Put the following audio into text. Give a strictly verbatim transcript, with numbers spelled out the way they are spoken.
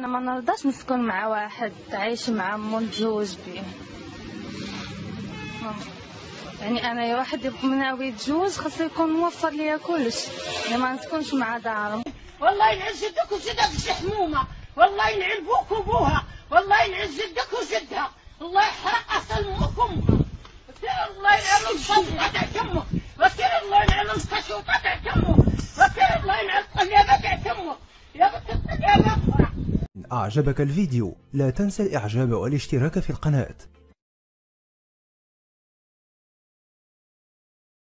انا ما نرضاش نسكن مع واحد عايش مع مو متزوج بيه. يعني انا يا واحد من ناوي يتزوج خاصو يكون موفر ليا كلش، يعني ما نسكنش مع دارهم. والله ينعز جدك وجدك الشحمومه، والله ينعم بوك وبوها، والله ينعز جدك وجدها، الله يحرق اصل امك وامها. الله ينعم الصوت تاع تمك، وكيل الله ينعم القشوطه تاع تمك، وكيل الله ينعم القلابه تاع تمك، يا بنت القلابه. إن أعجبك الفيديو لا تنسى الإعجاب والاشتراك في القناة.